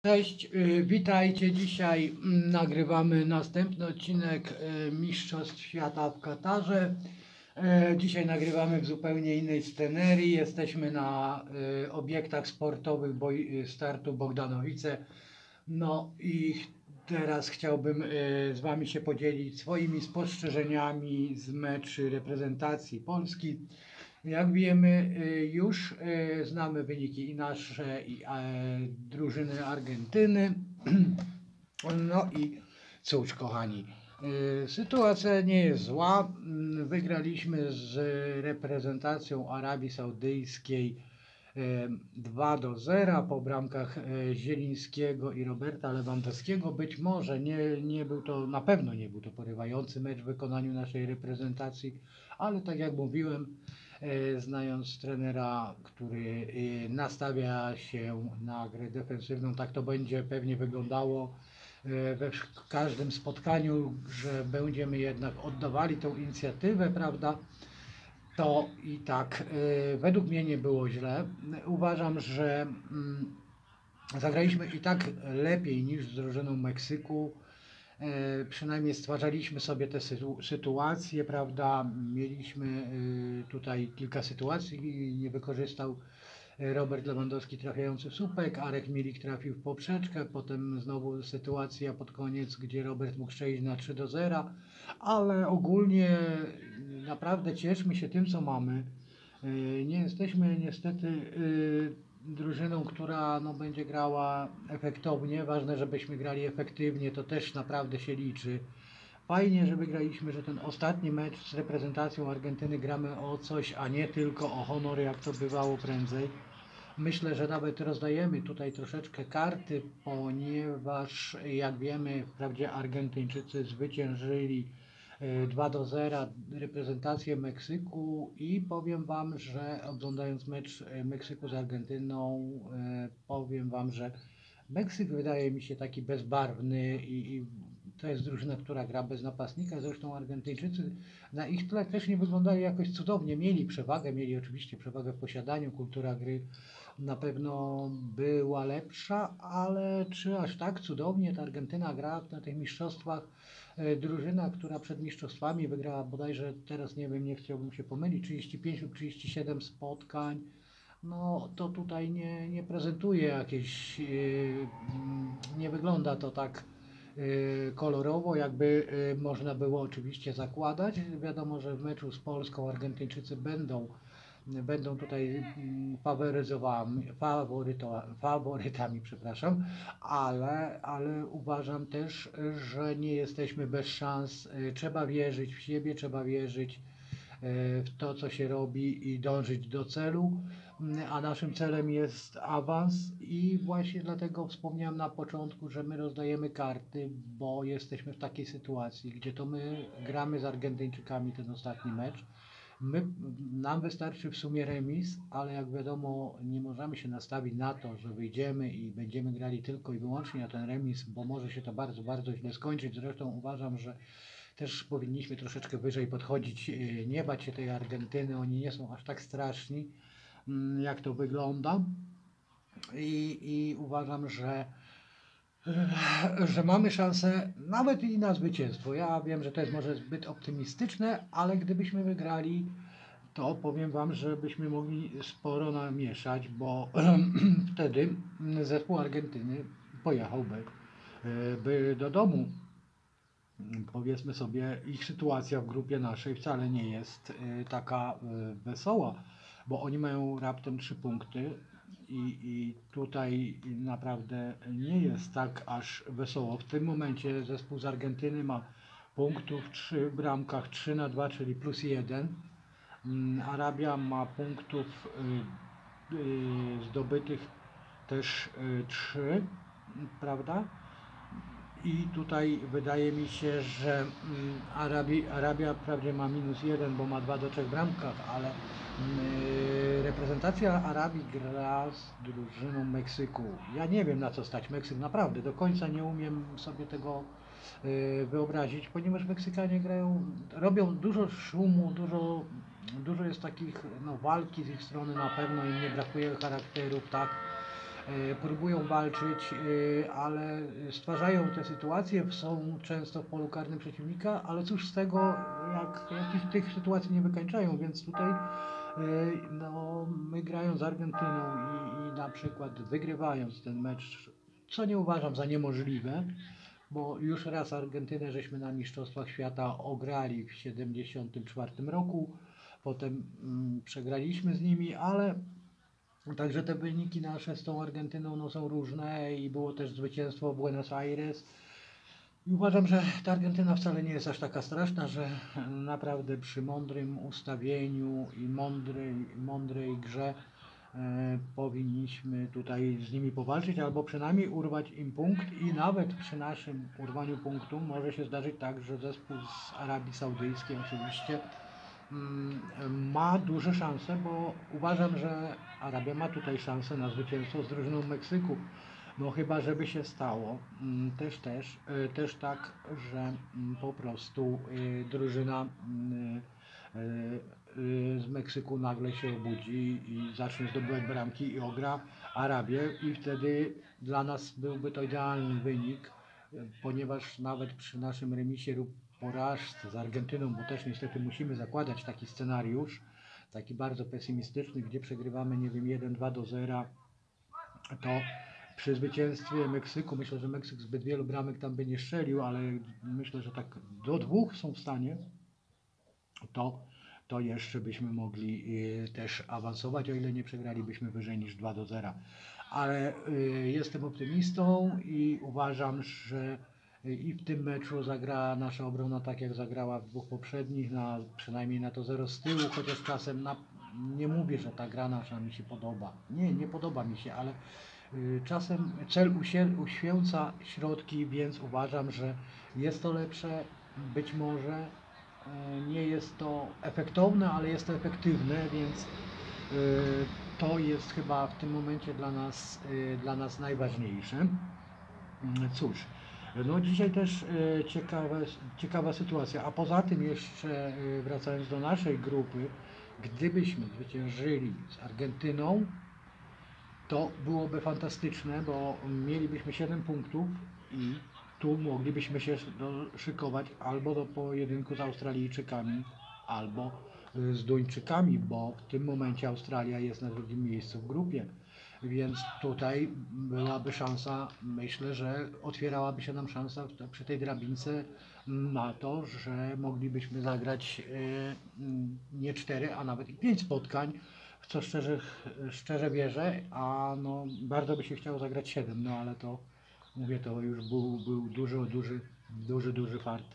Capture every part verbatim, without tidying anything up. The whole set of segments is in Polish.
Cześć, y, witajcie. Dzisiaj mm, nagrywamy następny odcinek y, Mistrzostw Świata w Katarze. Y, Dzisiaj nagrywamy w zupełnie innej scenerii. Jesteśmy na y, obiektach sportowych boj, y, startu Bogdanowice. No i teraz chciałbym y, z Wami się podzielić swoimi spostrzeżeniami z meczy reprezentacji Polski. Jak wiemy, y, już y, znamy wyniki i nasze, i e, drużyny Argentyny. No i cóż, kochani, y, sytuacja nie jest zła. Mm, Wygraliśmy z reprezentacją Arabii Saudyjskiej y, dwa do zera po bramkach y, Zielińskiego i Roberta Lewandowskiego. Być może nie, nie był to, na pewno nie był to porywający mecz w wykonaniu naszej reprezentacji, ale tak jak mówiłem, E, znając trenera, który e, nastawia się na grę defensywną, tak to będzie pewnie wyglądało e, we każdym spotkaniu, że będziemy jednak oddawali tą inicjatywę, prawda? To i tak e, według mnie nie było źle. Uważam, że mm, zagraliśmy i tak lepiej niż z drużyną Meksyku. E, przynajmniej stwarzaliśmy sobie te sytu sytuacje, prawda? Mieliśmy e, tutaj kilka sytuacji, nie wykorzystał Robert Lewandowski trafiający w słupek, Arek Milik trafił w poprzeczkę, potem znowu sytuacja pod koniec, gdzie Robert mógł strzelić na trzy do zera, ale ogólnie naprawdę cieszmy się tym, co mamy. E, nie jesteśmy niestety e, drużyną, która no, będzie grała efektownie. Ważne, żebyśmy grali efektywnie, to też naprawdę się liczy. Fajnie, że wygraliśmy, że ten ostatni mecz z reprezentacją Argentyny gramy o coś, a nie tylko o honor, jak to bywało prędzej. Myślę, że nawet rozdajemy tutaj troszeczkę karty, ponieważ jak wiemy, wprawdzie Argentyńczycy zwyciężyli dwa do zera reprezentację Meksyku i powiem Wam, że oglądając mecz Meksyku z Argentyną, powiem Wam, że Meksyk wydaje mi się taki bezbarwny i, i to jest drużyna, która gra bez napastnika. Zresztą Argentyńczycy na ich tle też nie wyglądali jakoś cudownie. Mieli przewagę, mieli oczywiście przewagę w posiadaniu, kultura gry na pewno była lepsza, ale czy aż tak cudownie ta Argentyna gra na tych mistrzostwach? Drużyna, która przed mistrzostwami wygrała bodajże, teraz nie wiem, nie chciałbym się pomylić, trzydzieści pięć lub trzydzieści siedem spotkań, no to tutaj nie, nie prezentuje jakieś, yy, nie wygląda to tak yy, kolorowo, jakby yy, można było oczywiście zakładać. Wiadomo, że w meczu z Polską Argentyńczycy będą będą tutaj faworyzowani, faworytami, przepraszam, ale, ale uważam też, że nie jesteśmy bez szans. Trzeba wierzyć w siebie, trzeba wierzyć w to, co się robi i dążyć do celu, a naszym celem jest awans i właśnie dlatego wspomniałem na początku, że my rozdajemy karty, bo jesteśmy w takiej sytuacji, gdzie to my gramy z Argentyńczykami ten ostatni mecz. My, nam wystarczy w sumie remis, ale jak wiadomo, nie możemy się nastawić na to, że wyjdziemy i będziemy grali tylko i wyłącznie na ten remis, bo może się to bardzo, bardzo źle skończyć. Zresztą uważam, że też powinniśmy troszeczkę wyżej podchodzić, nie bać się tej Argentyny, oni nie są aż tak straszni, jak to wygląda. I, i uważam, że że mamy szansę nawet i na zwycięstwo. Ja wiem, że to jest może zbyt optymistyczne, ale gdybyśmy wygrali, to powiem Wam, że byśmy mogli sporo namieszać, bo wtedy zespół Argentyny pojechałby by do domu. Powiedzmy sobie, ich sytuacja w grupie naszej wcale nie jest taka wesoła, bo oni mają raptem trzy punkty. I, I tutaj naprawdę nie jest tak aż wesoło. W tym momencie zespół z Argentyny ma punktów trzy w bramkach trzy na dwa, czyli plus jeden. Arabia ma punktów y, y, zdobytych też y, trzy, prawda? I tutaj wydaje mi się, że Arabii, Arabia wprawdzie ma minus jeden, bo ma dwa do trzech bramkach, ale yy, reprezentacja Arabii gra z drużyną Meksyku. Ja nie wiem, na co stać Meksyk, naprawdę do końca nie umiem sobie tego yy, wyobrazić, ponieważ Meksykanie grają, robią dużo szumu, dużo, dużo jest takich no, walki z ich strony, na pewno im nie brakuje charakterów, tak? e, próbują walczyć, e, ale stwarzają te sytuacje, są często w polu karnym przeciwnika, ale cóż z tego, jak, jak ich tych sytuacji nie wykańczają, więc tutaj e, no, my grając z Argentyną i, i na przykład wygrywając ten mecz, co nie uważam za niemożliwe, bo już raz Argentynę żeśmy na Mistrzostwach Świata ograli w siedemdziesiątym czwartym roku, potem mm, przegraliśmy z nimi, ale także te wyniki nasze z tą Argentyną no, są różne i było też zwycięstwo w Buenos Aires. I uważam, że ta Argentyna wcale nie jest aż taka straszna, że naprawdę przy mądrym ustawieniu i mądrej, mądrej grze e, powinniśmy tutaj z nimi powalczyć, albo przynajmniej urwać im punkt i nawet przy naszym urwaniu punktu może się zdarzyć tak, że zespół z Arabii Saudyjskiej oczywiście mm, ma duże szanse, bo uważam, że Arabia ma tutaj szansę na zwycięstwo z drużyną Meksyku. No chyba, żeby się stało mm, też, też, y, też tak, że mm, po prostu y, drużyna y, y, y, z Meksyku nagle się obudzi i zacznie zdobywać bramki i ogra Arabię i wtedy dla nas byłby to idealny wynik, y, ponieważ nawet przy naszym remisie lub porażce z Argentyną, bo też niestety musimy zakładać taki scenariusz, taki bardzo pesymistyczny, gdzie przegrywamy, nie wiem, jeden dwa do zera, to przy zwycięstwie Meksyku, myślę, że Meksyk zbyt wielu bramek tam by nie strzelił, ale myślę, że tak do dwóch są w stanie, to, to jeszcze byśmy mogli y, też awansować, o ile nie przegralibyśmy wyżej niż dwa do zera. Ale y, jestem optymistą i uważam, że y, i w tym meczu zagra nasza obrona tak, jak zagrała w dwóch poprzednich, na, przynajmniej na to zero z tyłu, chociaż czasem na, nie mówię, że ta gra nasza mi się podoba. Nie, nie podoba mi się, ale czasem cel uświęca środki, więc uważam, że jest to lepsze. Być może nie jest to efektowne, ale jest to efektywne, więc to jest chyba w tym momencie dla nas, dla nas najważniejsze. Cóż, no dzisiaj też ciekawa, ciekawa sytuacja, a poza tym jeszcze wracając do naszej grupy, gdybyśmy zwyciężyli z Argentyną, to byłoby fantastyczne, bo mielibyśmy siedem punktów i tu moglibyśmy się szykować albo do pojedynku z Australijczykami, albo z Duńczykami, bo w tym momencie Australia jest na drugim miejscu w grupie. Więc tutaj byłaby szansa, myślę, że otwierałaby się nam szansa przy tej drabince na to, że moglibyśmy zagrać nie cztery, a nawet i pięć spotkań, w co szczerze, szczerze wierzę, a no bardzo by się chciało zagrać siedem, no ale to, mówię, to już był, był duży, duży, duży, duży fart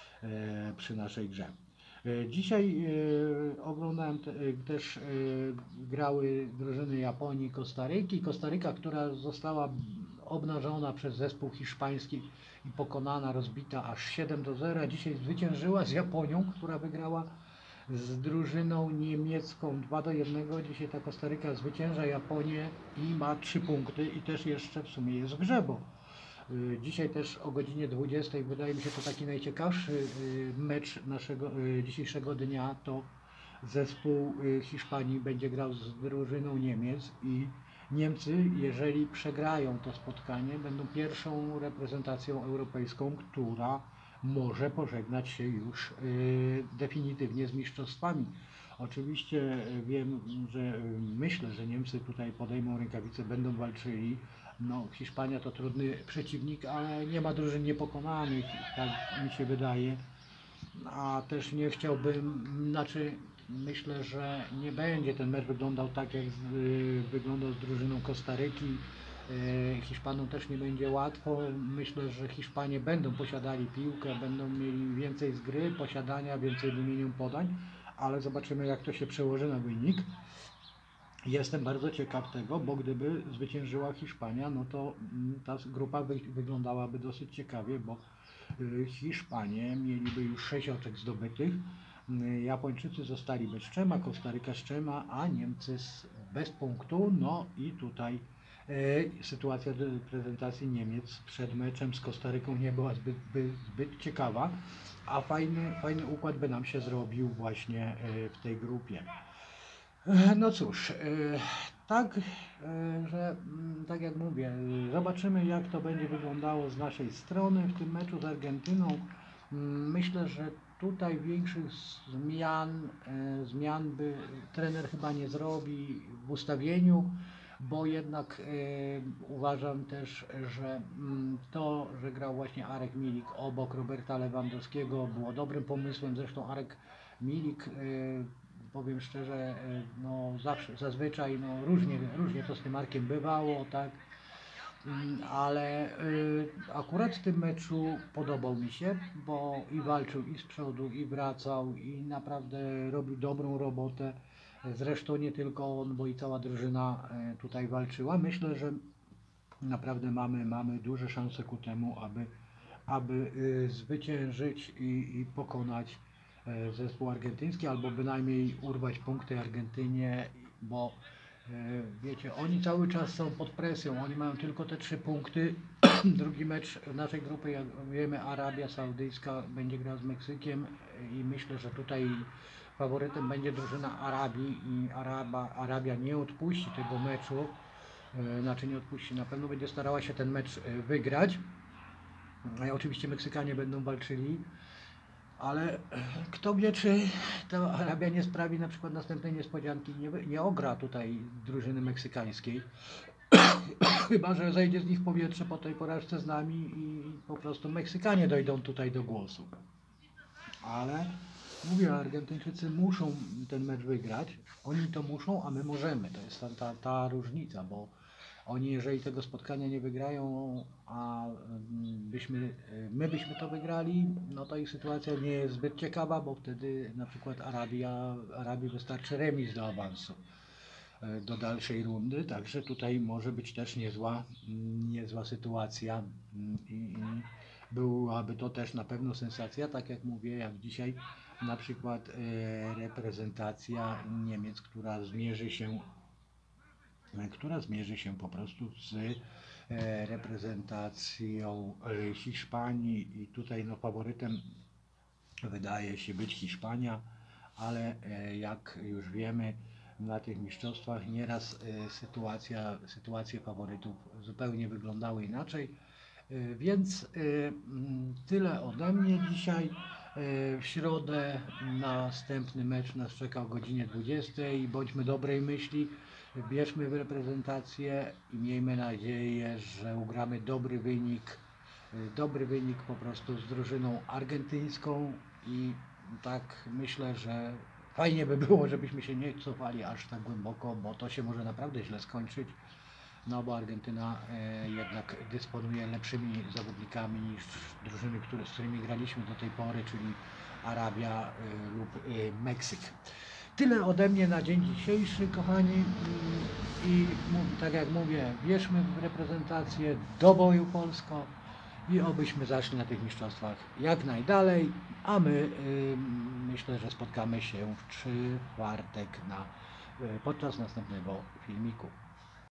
e, przy naszej grze. E, dzisiaj e, oglądałem te, e, też e, grały drużyny Japonii i Kostaryki. Kostaryka, która została obnażona przez zespół hiszpański i pokonana, rozbita aż siedem do zera. Dzisiaj zwyciężyła z Japonią, która wygrała z drużyną niemiecką dwa do jednego. Dzisiaj ta Kostaryka zwycięża Japonię i ma trzy punkty i też jeszcze w sumie jest w grze, bo y, dzisiaj też o godzinie dwudziestej wydaje mi się to taki najciekawszy y, mecz naszego y, dzisiejszego dnia. To zespół y, Hiszpanii będzie grał z drużyną Niemiec i Niemcy, jeżeli przegrają to spotkanie, będą pierwszą reprezentacją europejską, która może pożegnać się już y, definitywnie z mistrzostwami. Oczywiście wiem, że myślę, że Niemcy tutaj podejmą rękawice, będą walczyli. No, Hiszpania to trudny przeciwnik, ale nie ma drużyn niepokonanych, tak mi się wydaje. A też nie chciałbym, znaczy myślę, że nie będzie ten mecz wyglądał tak, jak z, y, wyglądał z drużyną Kostaryki. Hiszpanom też nie będzie łatwo. Myślę, że Hiszpanie będą posiadali piłkę, będą mieli więcej z gry, posiadania, więcej wymienią podań, ale zobaczymy, jak to się przełoży na wynik. Jestem bardzo ciekaw tego, bo gdyby zwyciężyła Hiszpania, no to ta grupa wy wyglądałaby dosyć ciekawie, bo Hiszpanie mieliby już sześć oczek zdobytych, Japończycy zostali bez szczema, Kostaryka szczema, a Niemcy bez punktu. No i tutaj e, sytuacja prezentacji Niemiec przed meczem z Kostaryką nie była zbyt, by, zbyt ciekawa, a fajny, fajny układ by nam się zrobił właśnie e, w tej grupie. E, no cóż, e, tak, e, że mm, tak jak mówię, y, zobaczymy jak to będzie wyglądało z naszej strony w tym meczu z Argentyną. Mm, Myślę, że tutaj większych zmian, e, zmian by trener chyba nie zrobi w ustawieniu, bo jednak e, uważam też, że mm, to, że grał właśnie Arek Milik obok Roberta Lewandowskiego było dobrym pomysłem. Zresztą Arek Milik, e, powiem szczerze, e, no zawsze, zazwyczaj no różnie, różnie to z tym Arkiem bywało, tak. Mm, ale y, akurat w tym meczu podobał mi się, bo i walczył i z przodu, i wracał, i naprawdę robił dobrą robotę. Zresztą nie tylko on, bo i cała drużyna y, tutaj walczyła. Myślę, że naprawdę mamy, mamy duże szanse ku temu, aby, aby y, zwyciężyć i, i pokonać y, zespół argentyński, albo bynajmniej urwać punkty Argentynie, bo e, wiecie, oni cały czas są pod presją, oni mają tylko te trzy punkty. Drugi mecz naszej grupy, jak wiemy, Arabia Saudyjska będzie grała z Meksykiem i myślę, że tutaj faworytem będzie drużyna Arabii i Araba, Arabia nie odpuści tego meczu, e, znaczy nie odpuści, na pewno będzie starała się ten mecz e, wygrać. E, Oczywiście Meksykanie będą walczyli, ale kto wie, czy ta Arabia nie sprawi na przykład następnej niespodzianki, nie, wy- nie ogra tutaj drużyny meksykańskiej. Chyba że zejdzie z nich powietrze po tej porażce z nami i po prostu Meksykanie dojdą tutaj do głosu. Ale mówię, Argentyńczycy muszą ten mecz wygrać. Oni to muszą, a my możemy. To jest ta, ta, ta różnica, bo oni jeżeli tego spotkania nie wygrają, a mm, byśmy, my byśmy to wygrali, no to ich sytuacja nie jest zbyt ciekawa, bo wtedy na przykład Arabia, Arabii wystarczy remis do awansu e, do dalszej rundy, także tutaj może być też niezła, mm, niezła sytuacja mm, i, i byłaby to też na pewno sensacja, tak jak mówię, jak dzisiaj na przykład e, reprezentacja Niemiec, która zmierzy się e, która zmierzy się po prostu z e, reprezentacją e, Hiszpanii i tutaj no, faworytem wydaje się być Hiszpania, ale e, jak już wiemy, na tych mistrzostwach nieraz e, sytuacja, sytuacje faworytów zupełnie wyglądały inaczej. E, Więc e, mm, tyle ode mnie dzisiaj. E, W środę następny mecz nas czeka o godzinie dwudziestej. Bądźmy dobrej myśli, bierzmy w reprezentację i miejmy nadzieję, że ugramy dobry wynik. e, Dobry wynik po prostu z drużyną argentyńską i tak myślę, że fajnie by było, żebyśmy się nie cofali aż tak głęboko, bo to się może naprawdę źle skończyć. No bo Argentyna e, jednak dysponuje lepszymi zawodnikami niż drużyny, które, z którymi graliśmy do tej pory, czyli Arabia e, lub e, Meksyk. Tyle ode mnie na dzień dzisiejszy, kochani. Mm, I mów- tak jak mówię, wierzmy w reprezentację do boju Polsko i obyśmy zaszli na tych mistrzostwach jak najdalej, a my y, myślę, że spotkamy się w czwartek na, y, podczas następnego filmiku.